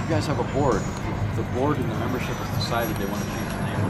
you guys have a board. The board and the membership has decided they want to change the name